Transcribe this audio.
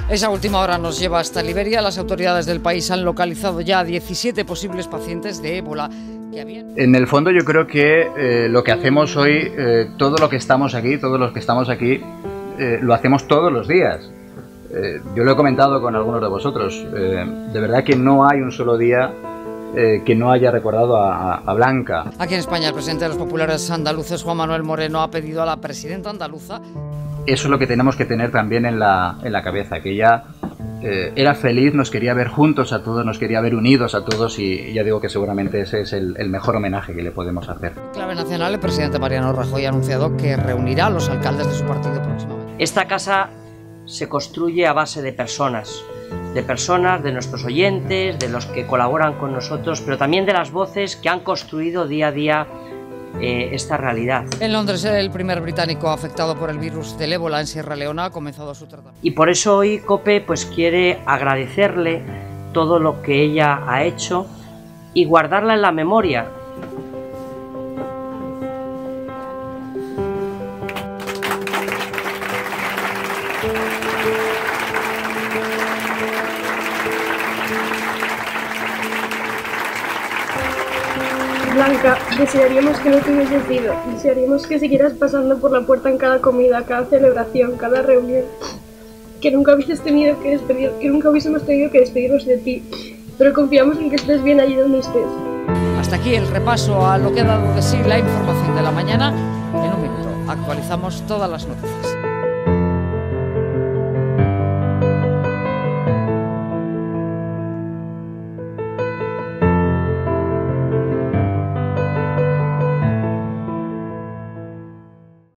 Esa última hora nos lleva hasta Liberia. Las autoridades del país han localizado ya 17 posibles pacientes de ébola. En el fondo yo creo que lo que hacemos hoy, todos los que estamos aquí, lo hacemos todos los días. Yo lo he comentado con algunos de vosotros. De verdad que no hay un solo día que no haya recordado a Blanca. Aquí en España el presidente de los populares andaluces, Juan Manuel Moreno, ha pedido a la presidenta andaluza... Eso es lo que tenemos que tener también en la cabeza, que ella era feliz, nos quería ver juntos a todos, nos quería ver unidos a todos, y ya digo que seguramente ese es el mejor homenaje que le podemos hacer. En clave nacional, el presidente Mariano Rajoy ha anunciado que reunirá a los alcaldes de su partido próximamente. Esta casa se construye a base de personas, de nuestros oyentes, de los que colaboran con nosotros, pero también de las voces que han construido día a día esta realidad. En Londres, el primer británico afectado por el virus del ébola en Sierra Leona ha comenzado su tratamiento. Y por eso hoy COPE quiere agradecerle todo lo que ella ha hecho y guardarla en la memoria. Blanca, desearíamos que no te hubieses ido, desearíamos que siguieras pasando por la puerta en cada comida, cada celebración, cada reunión, que nunca hubiésemos tenido que despedirnos de ti, pero confiamos en que estés bien allí donde estés. Hasta aquí el repaso a lo que ha dado de sí la información de la mañana. En un minuto actualizamos todas las noticias.